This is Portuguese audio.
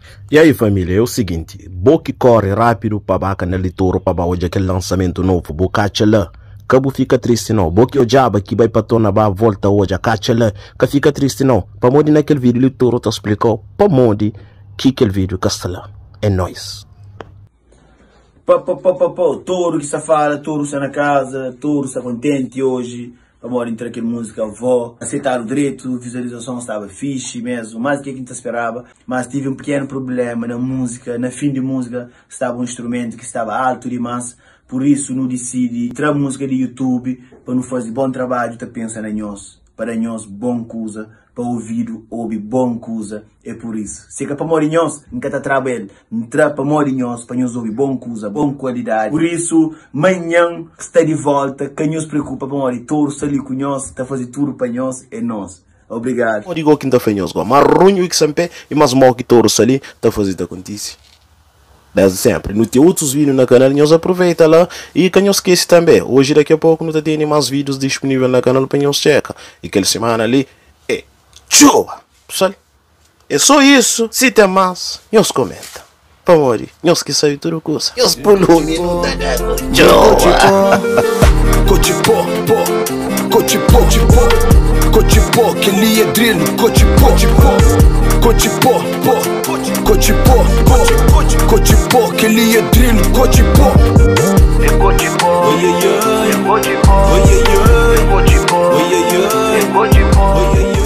E aí família, é o seguinte, boque corre rápido para baca na litoro para hoje aquele lançamento novo, bocacha lá. Cabo fica triste não, boque o diabo que vai para tona ba volta hoje, a cacha lá, que fica triste não. Para modi naquele vídeo litoro te explicou, para modi que aquele vídeo castelã. É nóis. Touro que está fala, Touro está na casa, Touro está contente hoje. Vamos entrar aquela música, vou aceitar o direito, visualização estava fixe mesmo, mais do que a gente esperava, mas tive um pequeno problema na música, na fim de música estava um instrumento que estava alto demais, por isso não decidi tirar música de YouTube para não fazer bom trabalho, tá pensa na nós, para nós bom coisa, para ouvido ouve bom coisa, é por isso. Se é para morinhos, nunca tá trabalho, entra para morinhos, para nós ouvir bom coisa, bom qualidade. Por isso, manhã está de volta, quem nos preocupa para morir, Touro está ali com nós, está fazendo tudo para nós, é nós. Obrigado. Eu digo que não está nós, mas runho que sempre, e mais mal que Touro está ali, está fazendo acontecer. Desde sempre. Não tem outros vídeos no canal, nós aproveita lá e que não esquece também. Hoje daqui a pouco não tem mais vídeos disponíveis no canal para nós checar. E aquela semana ali é tchau! Pessoal, é só isso. Se tem mais, nós comenta. Para morrer, nós que saiu tudo coisa. Nós pulou minuto. Tchau! Cochipó, que ele é drill, cochipó, que ele é drill, cochipó. É cochipó, oi, oi, oi, é cochipó, oi, oi, oi, é cochipó, oi, oi, oi, é cochipó.